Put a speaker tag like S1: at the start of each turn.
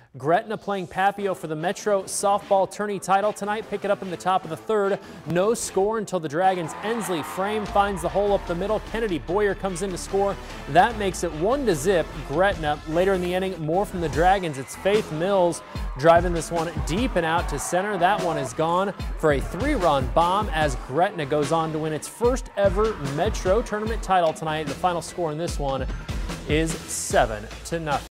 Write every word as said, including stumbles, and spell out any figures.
S1: Gretna playing Papio for the Metro softball tourney title tonight. Pick it up in the top of the third. No score until the Dragons' Ensley Frame finds the hole up the middle. Kennedy Boyer comes in to score. That makes it one to zip Gretna. Later in the inning, more from the Dragons. It's Faith Mills driving this one deep and out to center. That one is gone for a three-run bomb as Gretna goes on to win its first ever Metro tournament title tonight. The final score in this one is seven to nothing.